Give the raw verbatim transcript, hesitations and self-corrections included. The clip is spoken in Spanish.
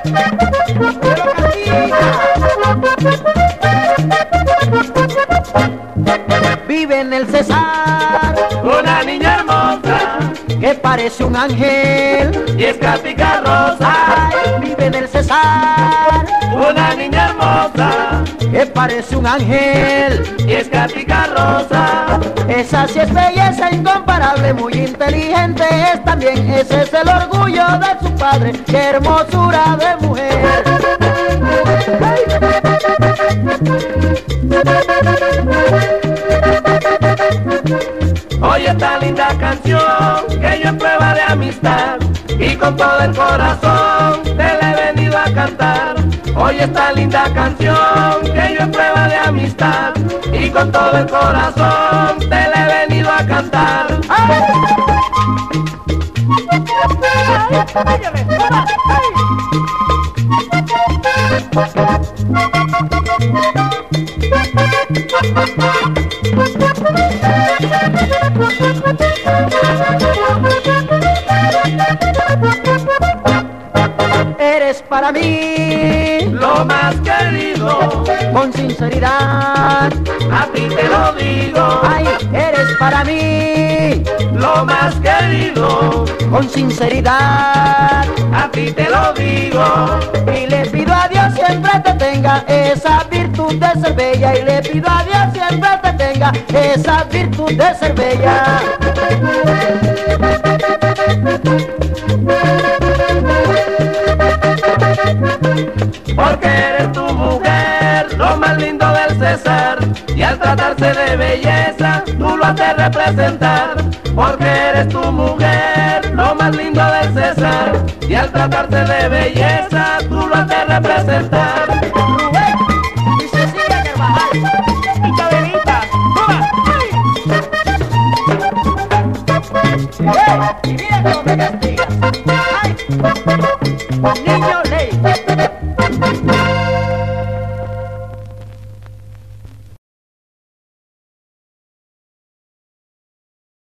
Vive en el Cesar una niña hermosa que parece un ángel y es Cática Rosa. Ay, vive en el Cesar Una niña hermosa que parece un ángel y es Cática Rosa. Esa sí es belleza incomparable, muy inteligente es también. Ese es el orgullo de su padre, qué hermosura de mujer. Oye esta linda canción que yo en prueba de amistad y con todo el corazón te la he venido a cantar. Oye esta linda canción que yo en prueba de amistad y con todo el corazón te la he venido a cantar. ¡Ay! Eres para mí lo más querido, con sinceridad, a ti te lo digo. ay, eres para mí Lo más querido, con sinceridad, a ti te lo digo. y le pido a Dios siempre te tenga esa virtud de ser bella, y le pido a Dios siempre te tenga esa virtud de ser bella. Porque eres tu mujer, lo más lindo del Cesar, y al tratarse de belleza, tú lo haces representar. Porque eres tu mujer, lo más lindo del Cesar, y al tratarse de belleza, tú lo haces representar. Y Cecilia Carvajal, Y Cabelita, ¡toma! ¡ay! Y mira cómo me castigas, ay, niño ley.